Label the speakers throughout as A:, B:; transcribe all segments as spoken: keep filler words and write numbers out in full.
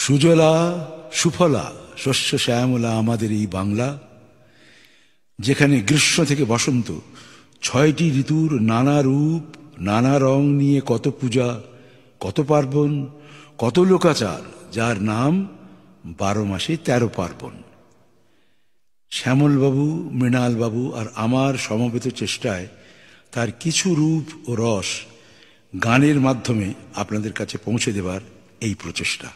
A: সুজলা সুফলা শস্য শ্যামলা আমাদের এই বাংলা, যেখানে গ্রীষ্ম থেকে বসন্ত ছয়টি ঋতুর নানা রূপ নানা রং নিয়ে কত পূজা, কত পার্বণ, কত লোকাচার, যার নাম বারো মাসে তেরো পার্বণ। শ্যামলবাবু, মৃণালবাবু আর আমার সমবেত চেষ্টায় তার কিছু রূপ ও রস গানের মাধ্যমে আপনাদের কাছে পৌঁছে দেবার এই প্রচেষ্টা।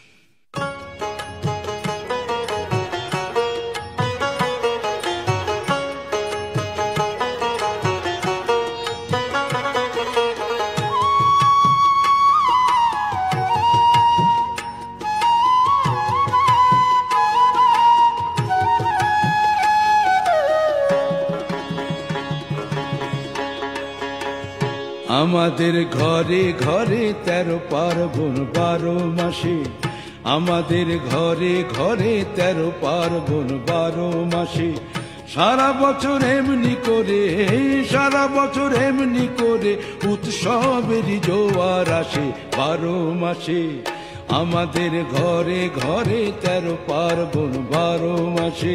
A: আমাদের ঘরে ঘরে তেরো পার্বণ বারো মাসে, আমাদের ঘরে ঘরে তেরো পার্বণ বারো মাসে। সারা বছর এমনি করে, সারা বছর এমনি করে উৎসবেরই জোয়ার আসে বারো মাসে। আমাদের ঘরে ঘরে তেরো পার্বণ বারো মাসে।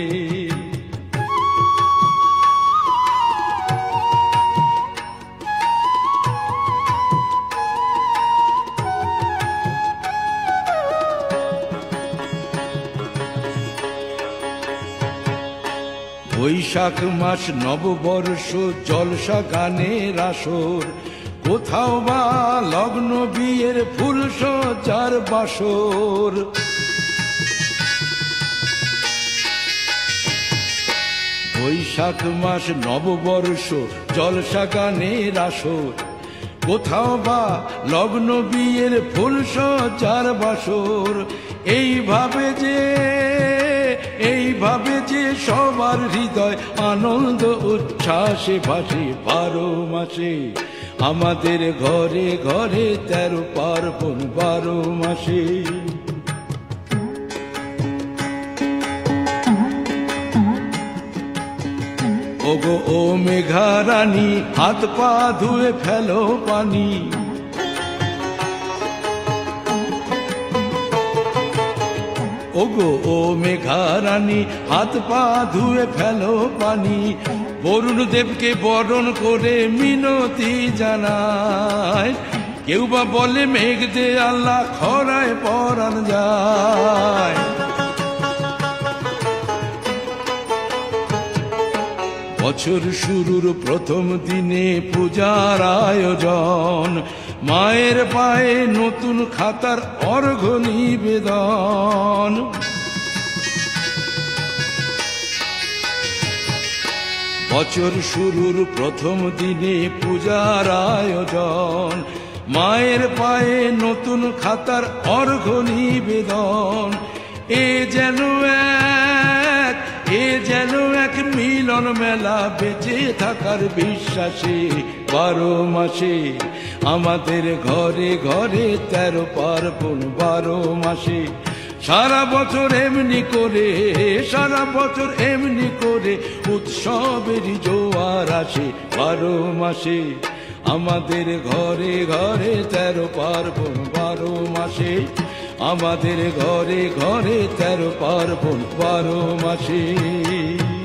A: বৈশাখ মাস নববর্ষ, জলসা গানের আসর, কোথাও বা লগ্ন বিয়ের ফুল সজ্জার বাসর। বৈশাখ মাস নববর্ষ, জলসা গানের আসর, কোথাও বা লগ্ন বিয়ের ফুল সজ্জার বাসর। এইভাবে যে এইভাবে যে সবার হৃদয় আনন্দ উচ্ছ্বাসে ভাসে বারো মাসে। আমাদের ঘরে ঘরে তেরো পার্বণ বারো মাসে। ওগো ও মেঘা রানী, হাত পা ধুয়ে ফেলো পানি। ওগো ও মেঘা রানী, হাত পা ধুয়ে ফেলো পানি। বরুণ দেবকে বরণ করে মিনতি জানায়। কেউ বা বলে মেঘ দে আল্লাহ, খরায় পরাণ যায়। বছর শুরুর প্রথম দিনে পূজার আয়োজন, মায়ের পায়ে নতুন খাতার অর্ঘ্য নিবেদন। বছর শুরুর প্রথম দিনে পূজার আয়োজন, মায়ের পায়ে নতুন খাতার অর্ঘ্য নিবেদন। এ যেন এক এ যেন এক মিলন মেলা, বেঁচে থাকার বিশ্বাসে বারো মাসে। আমাদের ঘরে ঘরে তেরো পার্বণ বারো মাসে। সারা বছর এমনি করে, সারা বছর এমনি করে উৎসবেরই জোয়ার আসে বারো মাসে। আমাদের ঘরে ঘরে তেরো পার্বণ বারো মাসে। আমাদের ঘরে ঘরে তেরো পার্বণ বারো মাসে।